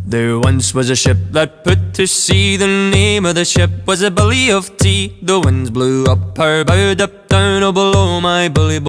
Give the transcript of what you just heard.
There once was a ship that put to sea. The name of the ship was a Billy of Tea. The winds blew up her bow, up down, oh below my bully boy.